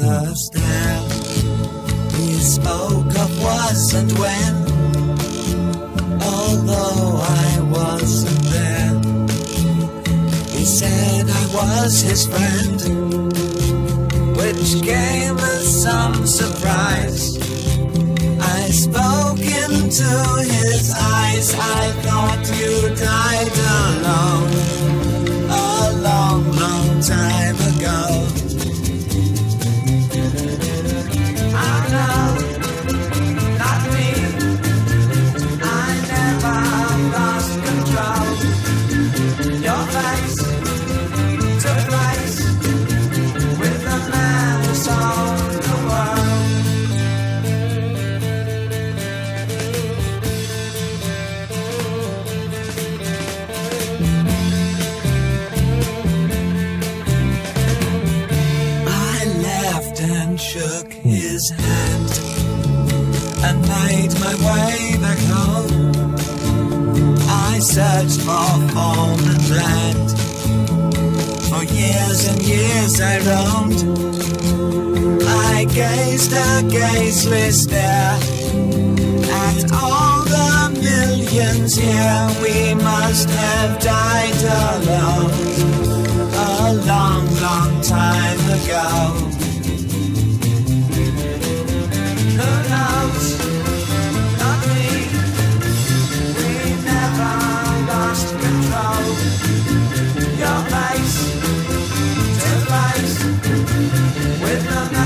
the stair. We spoke of was and when, although I wasn't there. He said I was his friend, which came as some surprise. I spoke into his eyes. I thought you died alone a long, long time ago. Oh no, not me. I never lost control. Your face took place with the man who sold the world. And shook his hand and made my way back home. I searched for form and land. For years and years I roamed. I gazed a gazeless stare at all the millions here. We must have died alone a long, long time ago. Who knows? Not me. We never lost control. Your face to face with the